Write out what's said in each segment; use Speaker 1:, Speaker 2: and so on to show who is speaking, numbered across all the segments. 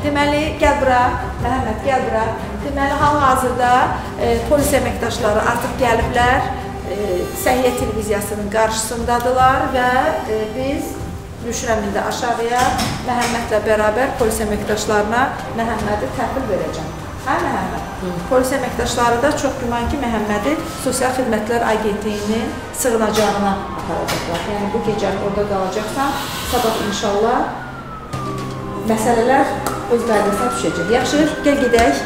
Speaker 1: Deməli, gəl bura, Məhəmməd, gəl bura. Deməli, hal-hazırda polis əməkdaşları artıq gəliblər, Səhiyyə televiziyasının qarşısındadılar və biz düşürəm indi aşağıya Məhəmmədlə bərabər polis əməkdaşlarına Məhəmmədi təhvil verəcəm. Hə, Məhəmməd? Polis əməkdaşları da çox güman ki, Məhəmmədi Sosial Xidmətlər Agentliyinin sığınacağına aparacaqlar. Yəni, bu gecəni orada qalacaqsan, sabah inşallah məsələlər öz qaydasına düşəcək. Yaxşı, gəl gedək.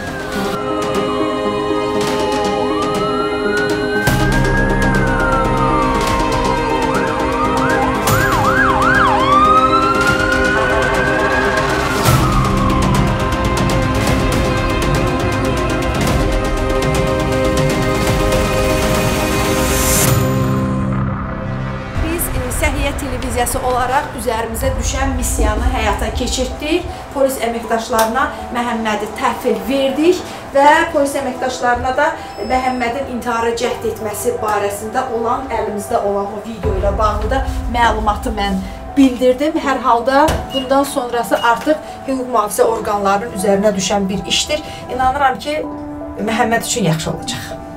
Speaker 1: Səhiyyə televiziyası olaraq üzərimizə düşən missiyanı həyata keçirtdik. Polis əməkdaşlarına Məhəmmədi təhvil verdik və polis əməkdaşlarına da Məhəmmədin intihara cəhd etməsi barəsində olan, əlimizdə olan o video ilə bağlı da məlumatı mən bildirdim. Hər halda bundan sonrası artıq hüquq mühafizə orqanlarının üzərinə düşən bir işdir. İnanıram ki, Məhəmməd üçün yaxşı olacaq.